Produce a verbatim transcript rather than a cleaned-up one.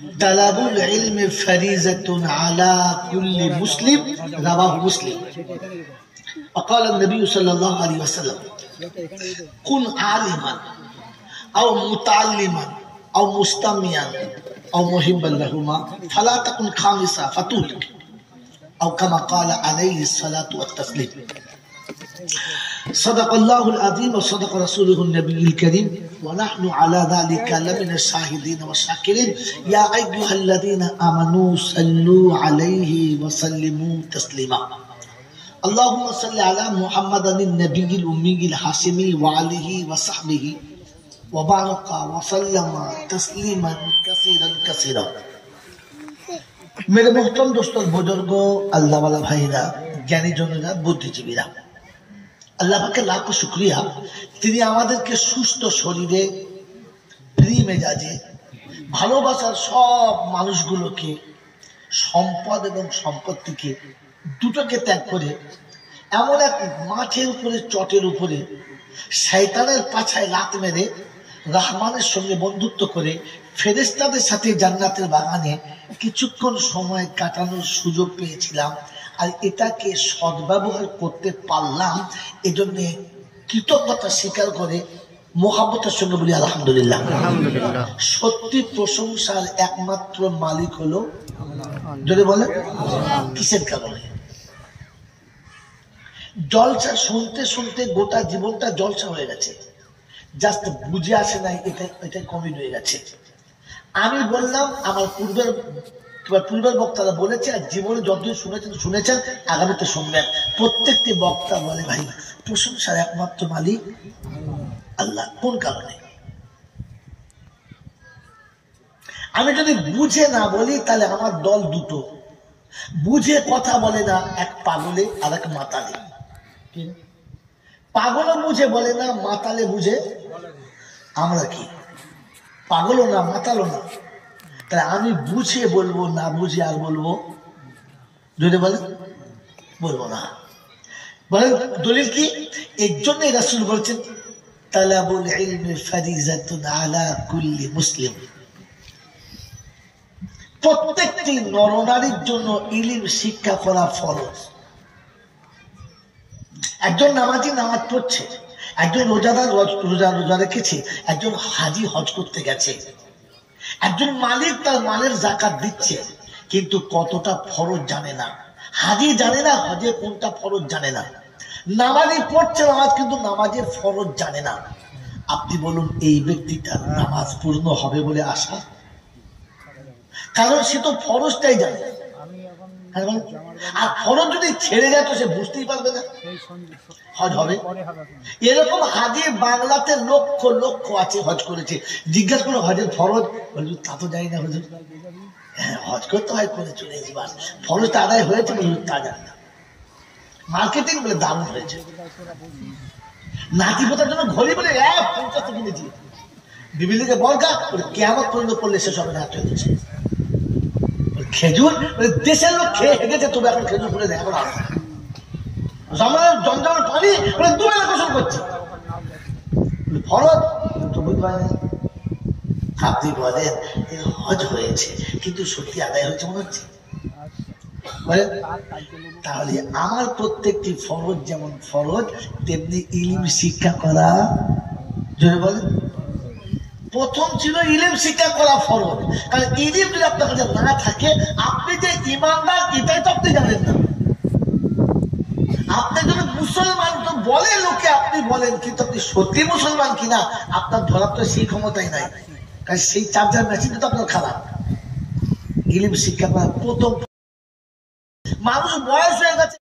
তালাবুল ইলমি ফারিজাতুন আলা কুল্লি মুসলিম, রাওয়াহু মুসলিম। وقال النبي صلى الله عليه وسلم كن عالما أو متعلما أو مستمعا أو محبا لهما فلا تكن خامسا فتهلك، أو كما قال عليه الصلاة والتسليم. صدق الله العظيم وصدق رسوله النبي الكريم، ونحن على ذلك لمن الشاهدين والشاكرين. يا أيها الذين آمنوا صلوا عليه وسلموا تسليما. اللهم صل على محمد النبي الأمي الحاشمي وعليه وصحبه وبارك وسلم تسليما كثيرا كثيرا. मेरे मोहतरम दोस्तों, बुजुर्गों, अल्लाह वाला भाईरा, ज्ञानी जनेरा, बुद्धिजीवीरा, আল্লাহ পাকের লাখো শুকরিয়া, তিনি আমাদেরকে সুস্থ শরীরে, ফ্রি মেজাজে, ভালোবাসার সব মানুষগুলোকে, সম্পদ এবং সম্পত্তিকে দুটোকে ত্যাগ করে এমন এক মাঠের উপরে, চটের উপরে শয়তানের পাছায় লাত মেরে রহমানের সঙ্গে বন্ধুত্ব করে ফেরেশতাদের সাথে জান্নাতের বাগানে কিছুক্ষণ সময় কাটানোর সুযোগ পেয়েছিলাম। আর এটাকে সদ্ব্যবহার করতে পারলাম, এজন্য কৃতজ্ঞতা স্বীকার করে মোহাব্বতের সঙ্গে বলি আলহামদুলিল্লাহ। সত্যি প্রশংসার একমাত্র মালিক হলো, যদি বলে কিসের কারণে? জলসা শুনতে শুনতে গোটা জীবনটা জলসা হয়ে গেছে, জাস্ট বুঝে আসে নাই, এটা এটা কমিট হয়ে গেছে। আমি বললাম, আমার পূর্বের পূর্বের বক্তারা বলেছে, আর জীবনে যতদিন শুনেছেন শুনেছেন আগামীতে শুনবেন। প্রত্যেকটি বক্তা বলে, ভাই প্রশংসার একমাত্র মালিক আল্লাহ। কোন কারণে? আমি যদি বুঝে না বলি তাহলে আমার দল দুটো, বুঝে কথা বলে না, এক পাগলে আর এক মাতালে। পাগলও বুঝে বলে না, মাতালে বুঝে। আমরা কি পাগলও না, মাতালও না? তাহলে আমি বুঝে বলবো, না বুঝে আর বলবো? যদি বলে বলবো না। বলেন দলিল কি? এর জন্যই রাসূল বলছেন, তালাবুল ইলমি ফারিজাতুন আলা কুল্লি মুসলিম। প্রত্যেকটি নরনারীর জন্য ইলম শিক্ষা করা ফরজ। একজন নামাজি নামাজ পড়ছে, একজন রোজাদার রোজা রোজা রেখেছে, একজন হাজি হজ করতে গেছে, একজন মালিক তার মালের যাকাত দিচ্ছে, কিন্তু কতটা ফরজ জানে না। হাজি জানে না হজে কোনটা ফরজ জানে না। নামাজি পড়ছে নামাজ, কিন্তু নামাজের ফরজ জানে না। আপনি বলুন, এই ব্যক্তিটার নামাজ পূর্ণ হবে বলে আশা? কারণ সে তো ফরজটাই জানে। আর ফরজ যদি ছেড়ে যায় তো সে বুঝতেই পারবে না হজ হবে। এরকম হাজি বাংলাতে লক্ষ লক্ষ আছে, হজ করেছে। জিজ্ঞাসা করো হজের ফরজ, বলুন তা তো জানি না হুজুর। হ্যাঁ, হজ করতে হয়, করে চলে এসেছি, বাস ফরজটা আদায় হয়েছে বলুন তা জানি না। মার্কেটিং বলে দারুণ হয়েছে। নাতি পোতার জন্য ঘড়ি বলে এক পঞ্চাশ কিনেছি, বিবিলিকে বলকা কেমন পর্যন্ত করলে শেষ হবে না। খেজুর দেশের লোক খেয়ে হেগেছে, তবে এখন খেজুর করে দেয়, এখন আসে জমানের জমজমের পানি দুবেলা গোসল করছে। ফরজ তো বুঝতে পারেন। আপনি বলেন হজ হয়েছে, কিন্তু সত্যি আদায় হয়েছে মনে হচ্ছে? বলেন তাহলে আমার প্রত্যেকটি ফরজ যেমন ফরজ, তেমনি ইলম শিক্ষা করা, যদি বলেন প্রথম ছিল ইলম শিক্ষা করা ফরজ। কারণ ইলম যদি আপনার কাছে না থাকে, আপনি যে ইমানদার এটাই তো আপনি জানেন না। আপনি যদি মুসলমান তো বলে লোকে, আপনি বলেন, কিন্তু আপনি সত্যি মুসলমান কিনা আপনার ধরার তো সেই ক্ষমতাই নাই। কারণ সেই চার্জার মেশিনটা তো আপনার খারাপ। ইলম শিক্ষা করা প্রথম। মানুষ বয়স হয়ে গেছে।